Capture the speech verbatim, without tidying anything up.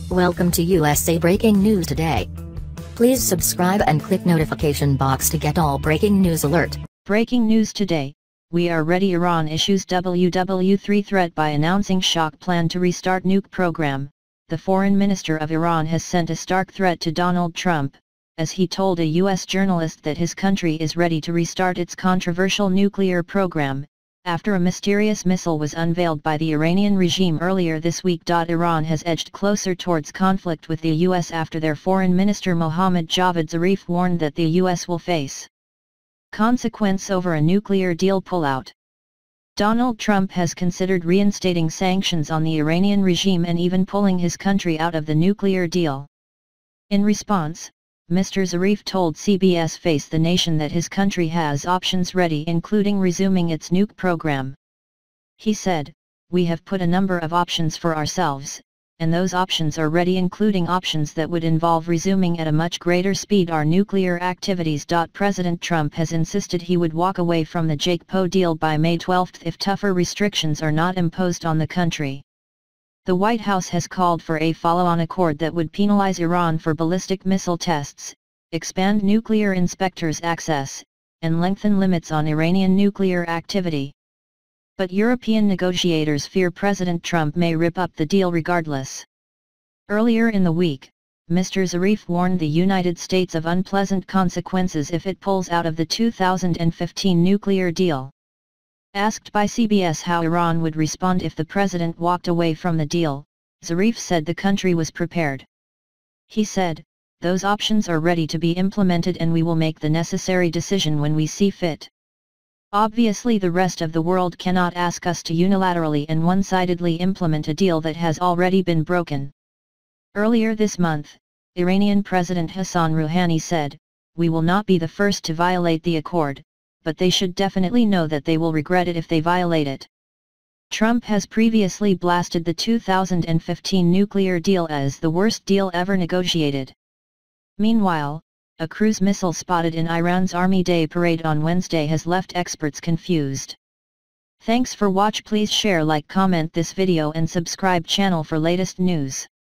Welcome to U S A Breaking News Today. Please subscribe and click notification box to get all breaking news alert. Breaking news today. We are ready. Iran issues W W three threat by announcing shock plan to restart nuke program. The foreign minister of Iran has sent a stark threat to Donald Trump, as he told a U S journalist that his country is ready to restart its controversial nuclear program, after a mysterious missile was unveiled by the Iranian regime earlier this week. Iran has edged closer towards conflict with the U S after their foreign minister Mohammad Javad Zarif warned that the U S will face consequence over a nuclear deal pullout. Donald Trump has considered reinstating sanctions on the Iranian regime and even pulling his country out of the nuclear deal. In response, Mister Zarif told C B S Face the Nation that his country has options ready, including resuming its nuke program. He said, "We have put a number of options for ourselves, and those options are ready, including options that would involve resuming at a much greater speed our nuclear activities." President Trump has insisted he would walk away from the Jake Paul deal by May twelfth if tougher restrictions are not imposed on the country. The White House has called for a follow-on accord that would penalize Iran for ballistic missile tests, expand nuclear inspectors' access, and lengthen limits on Iranian nuclear activity. But European negotiators fear President Trump may rip up the deal regardless. Earlier in the week, Mister Zarif warned the United States of unpleasant consequences if it pulls out of the two thousand fifteen nuclear deal. Asked by C B S how Iran would respond if the president walked away from the deal, Zarif said the country was prepared. He said, "Those options are ready to be implemented and we will make the necessary decision when we see fit. Obviously, the rest of the world cannot ask us to unilaterally and one-sidedly implement a deal that has already been broken." Earlier this month, Iranian President Hassan Rouhani said, "We will not be the first to violate the accord, but they should definitely know that they will regret it if they violate it." Trump has previously blasted the two thousand fifteen nuclear deal as the worst deal ever negotiated. Meanwhile, a cruise missile spotted in Iran's Army Day parade on Wednesday has left experts confused. Thanks for watch. Please share, like, comment this video and subscribe channel for latest news.